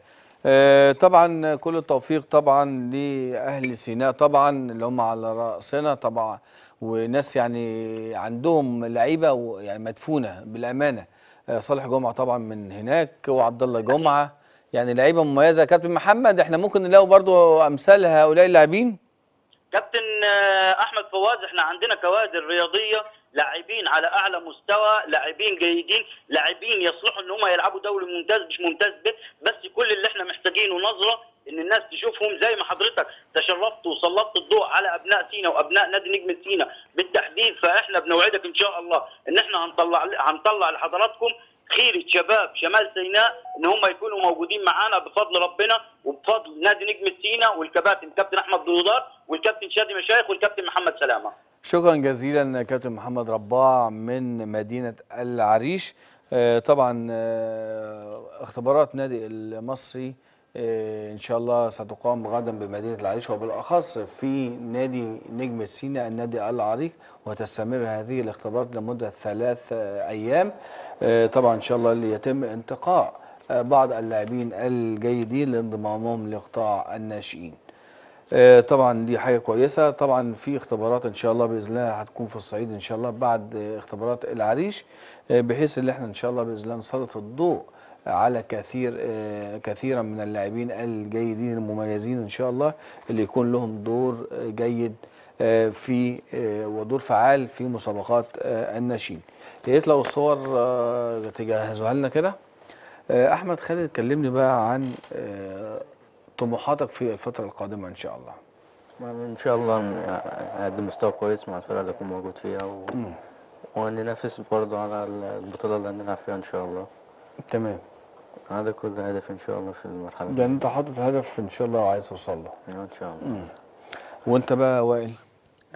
طبعا كل التوفيق طبعا لاهل سيناء طبعا اللي هم على راسنا طبعا، وناس يعني عندهم لعيبه يعني مدفونه بالامانه. صالح جمعه طبعا من هناك، وعبد الله جمعه، يعني لعيبه مميزه. كابتن محمد، احنا ممكن نلاقي برضو امثال هؤلاء اللاعبين؟ كابتن احمد فواز، احنا عندنا كوادر رياضيه، لاعبين على اعلى مستوى، لاعبين جيدين، لاعبين يصلحوا ان هم يلعبوا دوري ممتاز مش ممتاز به، بس كل اللي احنا محتاجينه نظره ان الناس تشوفهم زي ما حضرتك تشرفت وسلطت الضوء على ابناء سينا وابناء نادي نجمه سينا بالتحديد. فاحنا بنوعدك ان شاء الله ان احنا هنطلع لحضراتكم خيرة شباب شمال سيناء، ان هم يكونوا موجودين معانا بفضل ربنا وبفضل نادي نجمة سيناء والكباتن كابتن احمد دويدار والكابتن شادي مشايخ والكابتن محمد سلامه. شكرا جزيلا كابتن محمد رباع من مدينة العريش. طبعا اختبارات نادي المصري ان شاء الله ستقام غدا بمدينة العريش، وبالاخص في نادي نجمة سيناء النادي العريق، وتستمر هذه الاختبارات لمدة 3 ايام. طبعا ان شاء الله ليتم انتقاء بعض اللاعبين الجيدين لانضمامهم لقطاع الناشئين. طبعا دي حاجه كويسه. طبعا في اختبارات ان شاء الله باذن الله هتكون في الصعيد ان شاء الله بعد اختبارات العريش، بحيث ان احنا ان شاء الله باذن الله نسلط الضوء على كثيرا من اللاعبين الجيدين المميزين ان شاء الله، اللي يكون لهم دور جيد في ودور فعال في مسابقات الناشئين. يا ريت لو الصور تجهزوها لنا كده. احمد خالد، كلمني بقى عن طموحاتك في الفترة القادمة إن شاء الله. إن شاء الله نقدم مستوى كويس مع الفرقة اللي أكون موجود فيها وننافس برضه على البطولة اللي هنلعب فيها إن شاء الله. تمام. هذا كل هدف إن شاء الله في المرحلة دي. يعني أنت حاطط هدف إن شاء الله وعايز توصل له. إن شاء الله. وأنت بقى وائل؟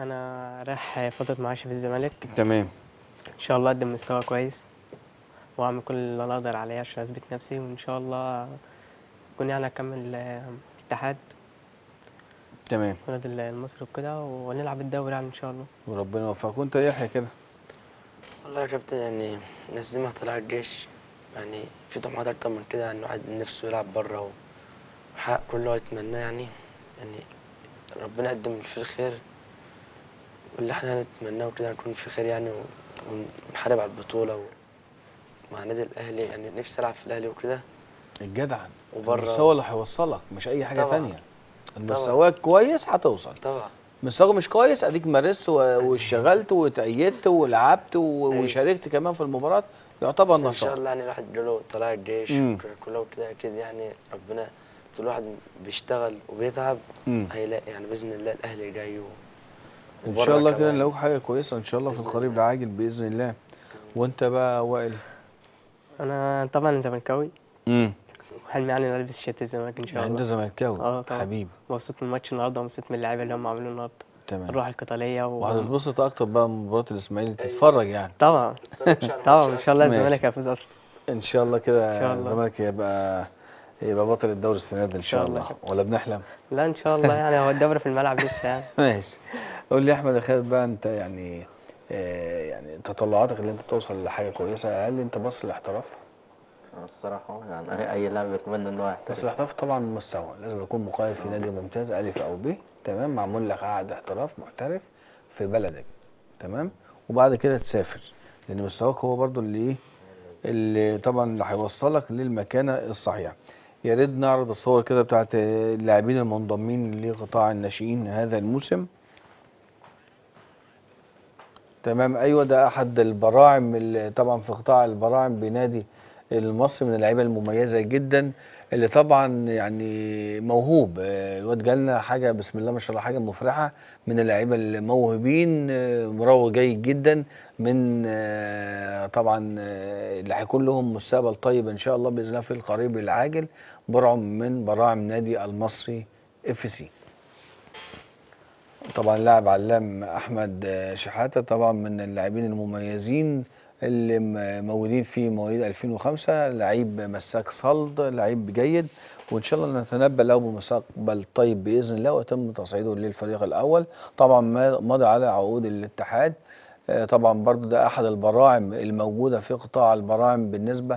انا رايح فتره معاشه في الزمالك، تمام. ان شاء الله اقدم مستوى كويس واعمل كل اللي انا اقدر عليه عشان اثبت نفسي، وان شاء الله اكون يعني اكمل اتحاد تمام. النادي المصري وكده، ونلعب الدوري يعني ان شاء الله. وربنا يوفقك. وانت يا يحيى كده؟ والله يا كابتن يعني الناس دي ما طلع الجيش، يعني في طموحات أكتر من كده، يعني الواحد نفسه يلعب بره ويحقق كل اللي هو يتمناه يعني ربنا يقدم فيه الخير، واللي احنا نتمناه وكده نكون في خير يعني، ونحارب على البطولة مع النادي الأهلي. يعني نفسي ألعب في الأهلي وكده الجدع. وبره. المستوى اللي هيوصلك مش اي حاجه طبعا. تانية. المستوى كويس هتوصل. طبعا. مستواك مش كويس اديك مارست واشتغلت وتأيدت ولعبت وشاركت كمان في المباراه، يعتبر بس نشاط. ان شاء الله يعني الواحد جاله طلائع الجيش كلها وكده اكيد، يعني ربنا طول الواحد بيشتغل وبيتعب هيلاقي يعني باذن الله الاهلي جاي ان شاء الله كده نلاقوا حاجه كويسه ان شاء الله في القريب العاجل باذن الله. وانت بقى وائل؟ انا طبعا زملكاوي، وحلمي يعني نلبس شيرت الزمالك ان شاء الله. انت زملكاوي؟ طبعا. حبيبي. مبسوط من الماتش النهارده ومبسوط من اللعيبه اللي هم عملوه النهارده. تمام. الروح القتاليه وهتتبسط اكتر بقى من مباراه الاسماعيلي تتفرج يعني. طبعا طبعا ان شاء الله الزمالك هيفوز اصلا. ان شاء الله كده الله. الزمالك يبقى بطل الدوري السنه دي ان شاء الله. ولا بنحلم؟ لا ان شاء الله يعني هو الدوري في الملعب لسه يعني. ماشي. قول لي يا احمد خالد بقى، انت يعني تطلعاتك اللي انت توصل لحاجه كويسه، هل انت باص للاحتراف؟ الصراحه يعني اي لاعب بيتمنى ان هو يحترف. بس الاحتراف طبعا مستوى، لازم يكون مقيد في نادي ممتاز الف او ب، تمام، معمول لك عقد احتراف محترف في بلدك، تمام، وبعد كده تسافر، لان مستواك هو برضو اللي طبعا اللي هيوصلك للمكانه الصحيحه. يا ريت نعرض الصور كده بتاعت اللاعبين المنضمين لقطاع الناشئين هذا الموسم. تمام. ايوه، ده احد البراعم اللي طبعا في قطاع البراعم بنادي المصري، من اللعيبه المميزه جدا اللي طبعا يعني موهوب. الواد جالنا حاجه بسم الله ما شاء الله، حاجه مفرحه، من اللعيبه الموهوبين، مراوغ جيد جدا، من طبعا اللي هيكون لهم مستقبل طيب ان شاء الله باذن الله في القريب العاجل، برعم من براعم نادي المصري FC. طبعا لاعب علام احمد شحاته طبعا من اللاعبين المميزين اللي موجودين في مواليد 2005، لعيب مساك صلد، لعيب جيد، وان شاء الله نتنبأ له بمستقبل طيب باذن الله، ويتم تصعيده للفريق الاول. طبعا مضى على عقود الاتحاد. طبعا برضو ده احد البراعم الموجوده في قطاع البراعم بالنسبه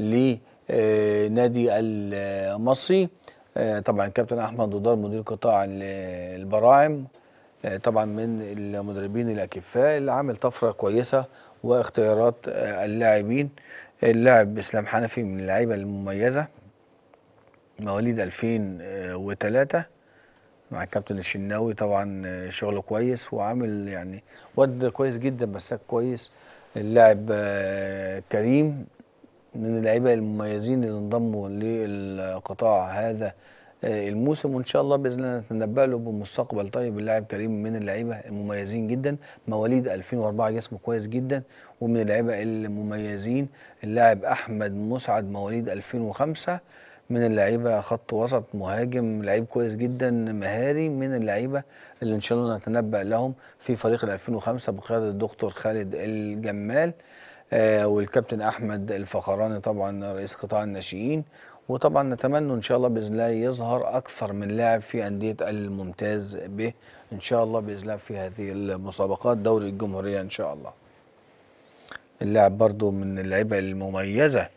لنادي المصري. طبعا كابتن احمد ودار مدير قطاع البراعم طبعا من المدربين الاكفاء اللي عامل طفره كويسه واختيارات اللاعبين. اللاعب اسلام حنفي من اللعيبه المميزه، مواليد 2003 مع الكابتن الشناوي، طبعا شغله كويس وعامل يعني واد كويس جدا، مساك كويس. اللاعب كريم من اللعيبه المميزين اللي انضموا للقطاع هذا الموسم، وان شاء الله باذن الله نتنبأ له بمستقبل طيب. اللاعب كريم من اللعيبه المميزين جدا، مواليد 2004، جسمه كويس جدا ومن اللعيبه المميزين. اللاعب احمد مسعد مواليد 2005، من اللعيبه خط وسط مهاجم، لعيب كويس جدا مهاري، من اللعيبه اللي ان شاء الله نتنبأ لهم في فريق ال 2005 بقياده الدكتور خالد الجمال والكابتن احمد الفخراني طبعا رئيس قطاع الناشئين. وطبعا نتمنى ان شاء الله باذن الله يظهر اكثر من لاعب في انديه الممتاز به ان شاء الله باذن الله في هذه المسابقات دوري الجمهوريه ان شاء الله. اللاعب برضو من اللعيبه المميزه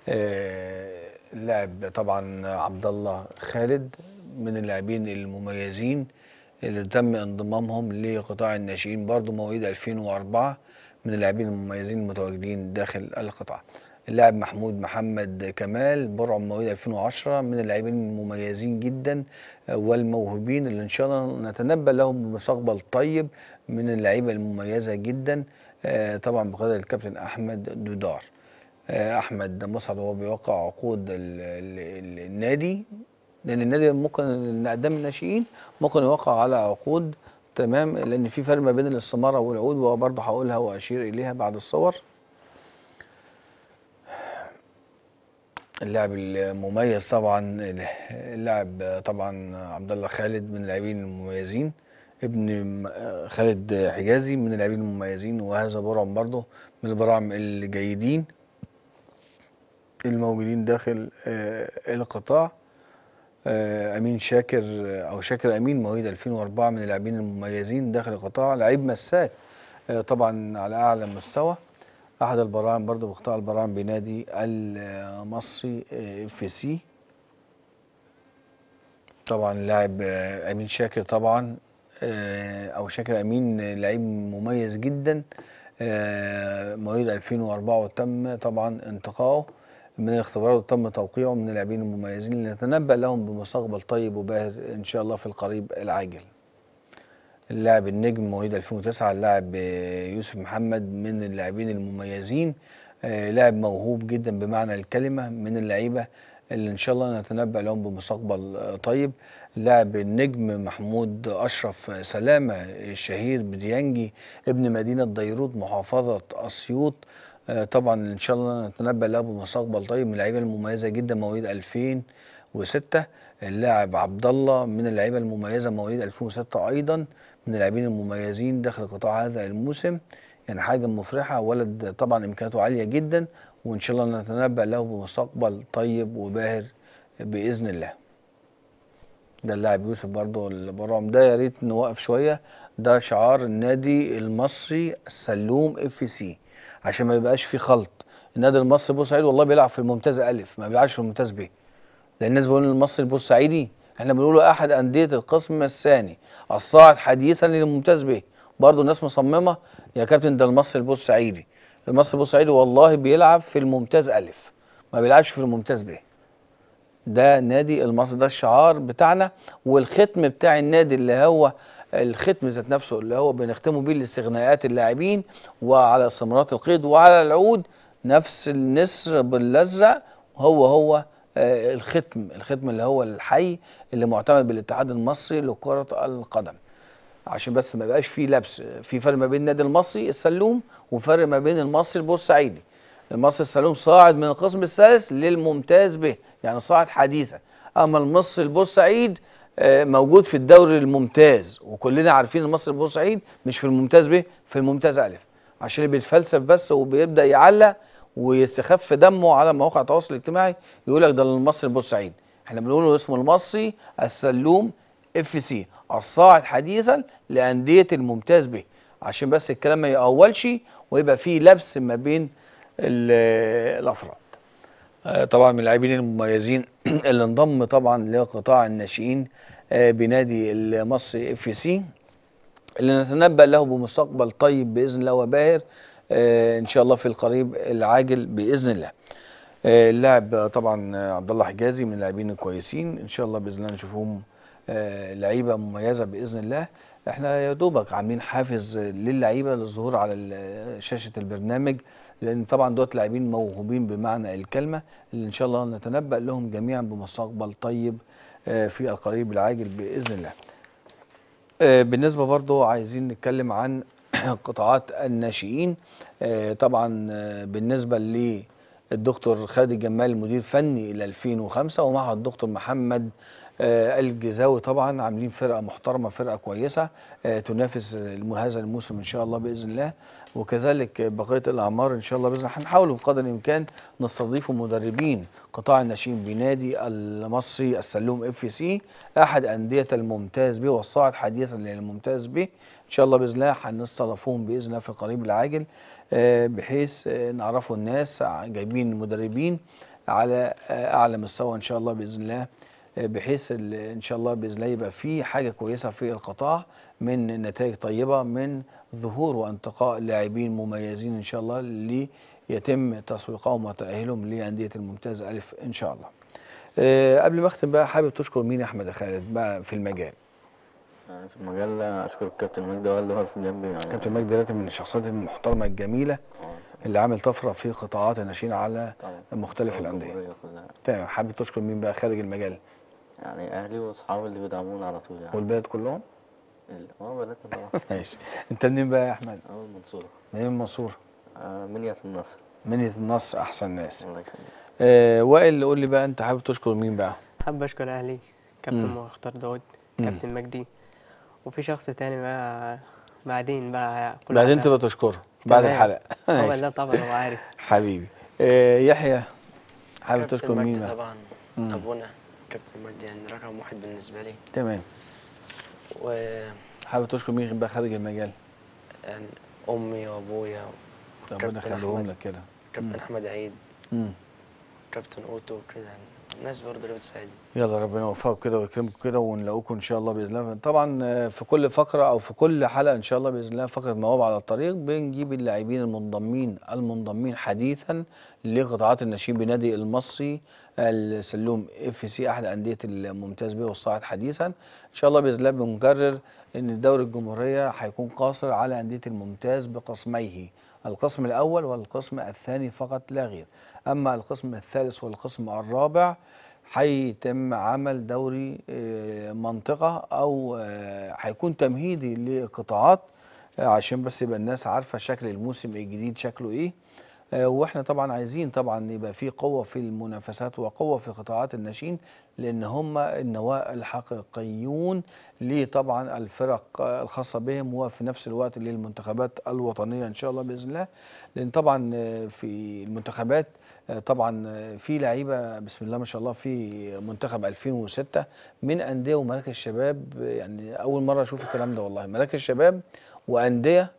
اللاعب طبعا عبد الله خالد من اللاعبين المميزين اللي تم انضمامهم لقطاع الناشئين، برضو مواليد 2004، من اللاعبين المميزين المتواجدين داخل القطاع. اللاعب محمود محمد كمال برعم مواليد 2010، من اللاعبين المميزين جدا والموهوبين اللي ان شاء الله نتنبأ لهم بمستقبل طيب، من اللعيبه المميزه جدا طبعا بقياده الكابتن احمد دودار. احمد مسعد وهو بيوقع عقود النادي، لان النادي ممكن قدام الناشئين ممكن يوقع على عقود، تمام، لان في فرق ما بين الاستماره والعقود، وبرضه هقولها واشير اليها بعد الصور. اللاعب المميز طبعا اللاعب طبعا عبد الله خالد من اللاعبين المميزين خالد حجازي من اللاعبين المميزين، وهذا برعم برضه من البراعم الجيدين الموجودين داخل القطاع. امين شاكر او شاكر امين مواليد 2004 من اللاعبين المميزين داخل القطاع، لعيب مساك طبعا على اعلى مستوى، احد البراعم برضه بقطاع البراعم بنادي المصري FC. طبعا لاعب امين شاكر طبعا او شاكر امين لعيب مميز جدا مواليد 2004، وتم طبعا انتقائه من الاختبارات وتم توقيعه من اللاعبين المميزين اللي نتنبأ لهم بمستقبل طيب وباهر ان شاء الله في القريب العاجل. اللاعب النجم مواليد 2009 اللاعب يوسف محمد من اللاعبين المميزين، لاعب موهوب جدا بمعنى الكلمة، من اللعيبة اللي ان شاء الله نتنبأ لهم بمستقبل طيب. اللاعب النجم محمود أشرف سلامة الشهير بديانجي ابن مدينة ديروت محافظة أسيوط، طبعا ان شاء الله نتنبأ له بمستقبل طيب، من اللعيبة المميزة جدا مواليد 2006. اللاعب عبد الله من اللعيبة المميزة مواليد 2006 ايضا، من اللاعبين المميزين داخل قطاع هذا الموسم، يعني حاجة مفرحة، ولد طبعا امكانياته عالية جدا، وان شاء الله نتنبأ له بمستقبل طيب وباهر باذن الله. ده اللاعب يوسف برضه البرام ده، يا ريت نوقف شويه، ده شعار النادي المصري السلوم FC عشان ما يبقاش في خلط. النادي المصري بورسعيد والله بيلعب في الممتاز ألف، ما بيلعبش في الممتاز ب، لان الناس بيقولوا المصري البورسعيدي، احنا بنقوله احد انديه القسم الثاني الصاعد حديثا للممتاز ب، برضه الناس مصممه يا كابتن ده المصري البورسعيدي. المصري البورسعيدي والله بيلعب في الممتاز ألف، ما بيلعبش في الممتاز ب. ده نادي المصري، ده الشعار بتاعنا، والختم بتاع النادي اللي هو الختم ذات نفسه اللي هو بنختمه بيه لاستغناءات اللاعبين وعلى استمرارات القيد وعلى العقود، نفس النسر باللزق، هو الختم اللي هو الحي اللي معتمد بالاتحاد المصري لكرة القدم. عشان بس ما يبقاش فيه لبس، في فرق ما بين النادي المصري السلوم وفرق ما بين المصري البورسعيدي. المصري السلوم صاعد من القسم الثالث للممتاز به، يعني صاعد حديثا، اما المصري البورسعيد موجود في الدوري الممتاز، وكلنا عارفين المصري البورسعيد مش في الممتاز به، في الممتاز ألف، عشان اللي بيتفلسف بس وبيبدا يعلق ويستخف دمه على مواقع التواصل الاجتماعي يقول لك ده المصري البورسعيد. احنا بنقول اسمه المصري السلوم FC الصاعد حديثا لانديه الممتاز به، عشان بس الكلام ما يأولش ويبقى فيه لبس ما بين الافراد. طبعا من اللاعبين المميزين اللي انضم طبعا لقطاع الناشئين بنادي المصري FC اللي نتنبأ له بمستقبل طيب باذن الله وباهر ان شاء الله في القريب العاجل باذن الله. اللاعب طبعا عبد الله حجازي من اللاعبين الكويسين، ان شاء الله باذن الله نشوفهم لعيبه مميزه باذن الله. احنا يا دوبك عاملين حافز للعيبه للظهور على شاشه البرنامج، لان طبعا دوت لاعبين موهوبين بمعنى الكلمه، اللي ان شاء الله نتنبأ لهم جميعا بمستقبل طيب في القريب العاجل باذن الله. بالنسبه برضو عايزين نتكلم عن قطاعات الناشئين. طبعا بالنسبه للدكتور خالد الجمال مدير فني الى 2005 ومعه الدكتور محمد الجزاوي، طبعا عاملين فرقه محترمه، فرقه كويسه تنافس هذا الموسم ان شاء الله باذن الله، وكذلك بقيه الاعمار ان شاء الله باذن الله. هنحاول بقدر الامكان نستضيف مدربين قطاع الناشئين بنادي المصري السلوم FC احد انديه الممتاز به والصاعد حديثا للممتاز به، ان شاء الله باذن الله هنستضيفهم باذن الله في القريب العاجل، بحيث نعرفوا الناس، جايبين مدربين على اعلى مستوى ان شاء الله باذن الله، بحيث ان شاء الله باذن الله يبقى في حاجه كويسه في القطاع من نتائج طيبه من ظهور وانتقاء لاعبين مميزين ان شاء الله اللي يتم تسويقهم وتاهيلهم لانديه الممتاز ألف ان شاء الله. قبل ما اختم بقى، حابب تشكر مين يا احمد خالد بقى في المجال؟ في المجال اشكر الكابتن مجدي والده واقف جنبي، يعني كابتن مجدي دلوقتي من الشخصيات المحترمه الجميله اللي عامل طفره في قطاعات الناشئين على مختلف الانديه. تمام، حابب تشكر مين بقى خارج المجال؟ يعني اهلي واصحابي اللي بيدعمونا على طول يعني. والبلد كلهم؟ بلدنا طبعا. ماشي. انت منين بقى يا احمد؟ من المنصوره. منين المنصوره؟ منية النصر. منية النصر، احسن ناس. الله يخليك. وائل قول لي بقى، انت حابب تشكر مين بقى؟ حابب اشكر اهلي، كابتن مختار داود، كابتن مجدي، وفي شخص تاني بقى بعدين بقى كل بعدين واحد- تبقى تشكره بعد تمام. الحلقه. هو ماشي. لا طبعا هو عارف. حبيبي. يحيى، حابب كابتن تشكر مين مجدي بقى؟ طبعا، ابونا كابتن مجدي يعني رقم واحد بالنسبه لي. تمام. ويعني حابب تشكر مين بقى خارج المجال؟ امي وابويا ربنا كابتن يخليهم أحمد. لك كده. كابتن احمد عيد، مم. كابتن اوتو كده يعني الناس برضه اللي بتساعدني. يلا ربنا يوفقكم كده ويكرمكم كده ونلاقوكم ان شاء الله باذن الله. طبعا في كل فقره او في كل حلقه ان شاء الله باذن الله فقره مواهب على الطريق بنجيب اللاعبين المنضمين حديثا لقطاعات الناشئين بنادي المصري السلوم FC احد انديه الممتاز به والصاعد حديثا. ان شاء الله باذن الله بنكرر ان الدوري الجمهوريه هيكون قاصر على انديه الممتاز بقسميه، القسم الاول والقسم الثاني فقط لا غير. اما القسم الثالث والقسم الرابع هيتم عمل دوري منطقة أو هيكون تمهيدي لقطاعات عشان بس يبقى الناس عارفة شكل الموسم الجديد شكله إيه. واحنا طبعا عايزين طبعا يبقى في قوة في المنافسات وقوة في قطاعات الناشئين لأن هم النواة الحقيقيون لطبعا الفرق الخاصة بهم وفي نفس الوقت للمنتخبات الوطنية إن شاء الله بإذن الله. لأن طبعا في المنتخبات طبعا في لعيبه بسم الله ما شاء الله في منتخب 2006 من انديه ومراكز شباب، يعني اول مره اشوف الكلام ده والله، مراكز شباب وانديه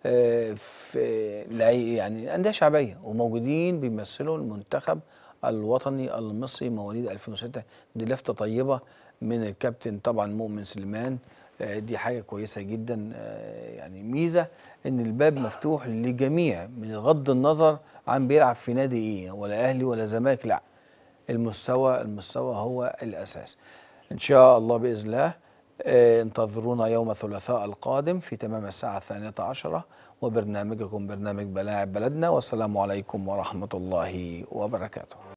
يعني انديه شعبيه وموجودين بيمثلوا المنتخب الوطني المصري مواليد 2006. دي لفته طيبه من الكابتن طبعا مؤمن سليمان، دي حاجه كويسه جدا، يعني ميزه ان الباب مفتوح لجميع من غض النظر عن بيلعب في نادي ايه ولا اهلي ولا زمالك، لا المستوى هو الاساس. ان شاء الله باذن الله انتظرونا يوم الثلاثاء القادم في تمام الساعه 12 وبرنامجكم برنامج بلاعب بلدنا، والسلام عليكم ورحمه الله وبركاته.